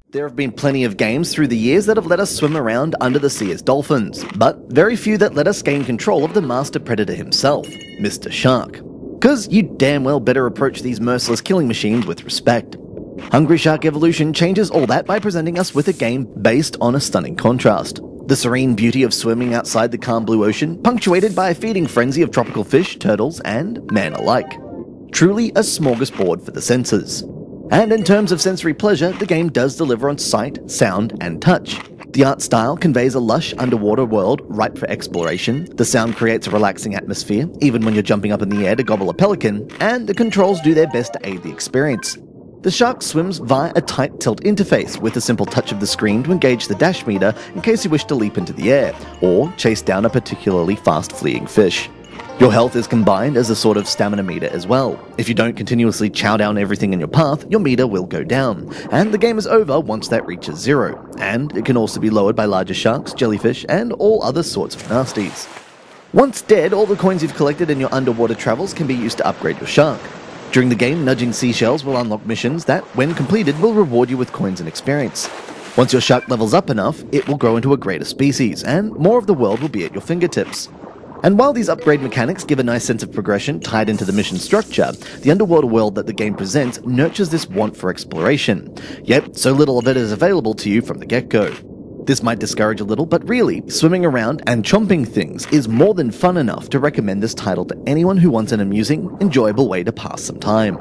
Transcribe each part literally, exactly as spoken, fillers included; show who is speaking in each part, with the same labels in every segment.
Speaker 1: There have been plenty of games through the years that have let us swim around under the sea as dolphins, but very few that let us gain control of the master predator himself, Mister Shark. Cause you damn well better approach these merciless killing machines with respect. Hungry Shark Evolution changes all that by presenting us with a game based on a stunning contrast. The serene beauty of swimming outside the calm blue ocean, punctuated by a feeding frenzy of tropical fish, turtles, and man alike. Truly a smorgasbord for the senses. And in terms of sensory pleasure, the game does deliver on sight, sound, and touch. The art style conveys a lush underwater world ripe for exploration, the sound creates a relaxing atmosphere, even when you're jumping up in the air to gobble a pelican, and the controls do their best to aid the experience. The shark swims via a tight tilt interface with a simple touch of the screen to engage the dash meter in case you wish to leap into the air, or chase down a particularly fast fleeing fish. Your health is combined as a sort of stamina meter as well. If you don't continuously chow down everything in your path, your meter will go down, and the game is over once that reaches zero, and it can also be lowered by larger sharks, jellyfish, and all other sorts of nasties. Once dead, all the coins you've collected in your underwater travels can be used to upgrade your shark. During the game, nudging seashells will unlock missions that, when completed, will reward you with coins and experience. Once your shark levels up enough, it will grow into a greater species, and more of the world will be at your fingertips. And while these upgrade mechanics give a nice sense of progression tied into the mission structure, the underwater world that the game presents nurtures this want for exploration. Yet, so little of it is available to you from the get-go. This might discourage a little, but really, swimming around and chomping things is more than fun enough to recommend this title to anyone who wants an amusing, enjoyable way to pass some time.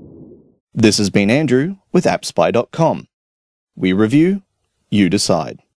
Speaker 1: This has been Andrew with AppSpy dot com. We review, you decide.